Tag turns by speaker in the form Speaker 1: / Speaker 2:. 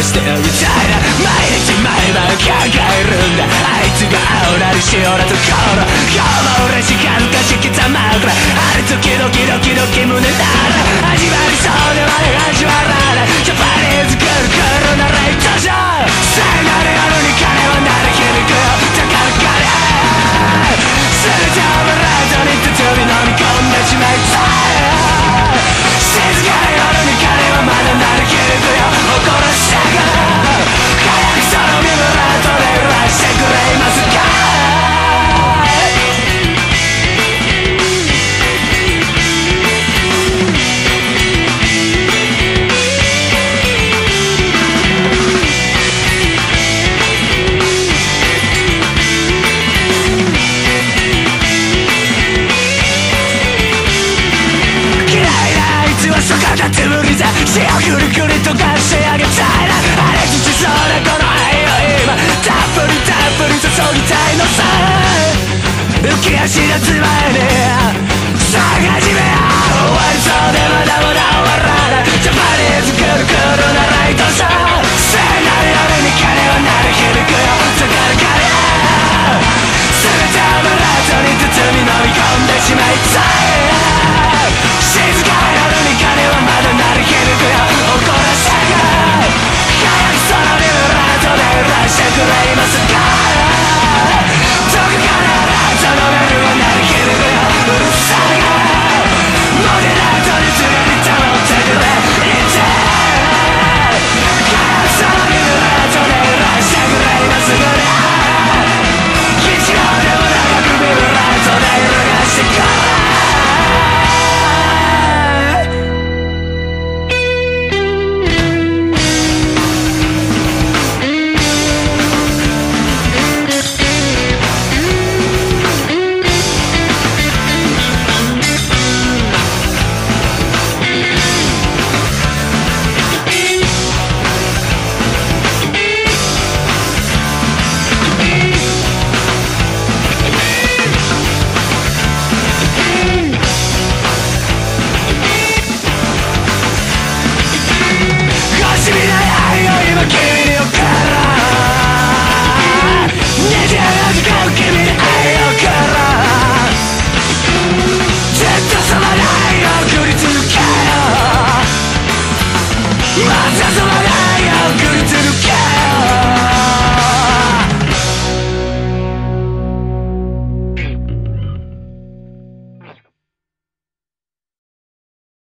Speaker 1: してみたいな。毎日毎晩考えるんだ、あいつが青なりしおらところ。今日も嬉しかるかしきざまくらある時ドキドキドキ胸なら始まりそうでまで始まらないジャパニーズくるくるナレートション。さえなれ夜に金はなり響くよ高らかにすべてをブランドに包み飲み込んでしまいたい。静かな夜に金はまだ鳴り響くよ怒らせたから早くそのビブラートで揺らしてくれますか。つぶりざ血をくるくるとかしてあげたいな。荒れつちそうなこの愛を今たっぷりたっぷり注ぎたいのさ。浮き足立つ前にさあ始めよう。終わりそうでまだまだ終わらないジャパニーズくるくるなライトショー。聖なる夜に鐘は鳴り響くよ高らかに全てをブラートに包み飲み込んでしまいたい。静かな夜に鐘はまだ鳴り響くよ怒らせたから早くそのビブラートで揺らしてくれますか。どこかであなたのベルは鳴り響くようるさいからモデラートに常に保ってくれいて早くそのビブラートで揺らしてくれますから一秒でも長くビブラートで揺らしてくれ。ま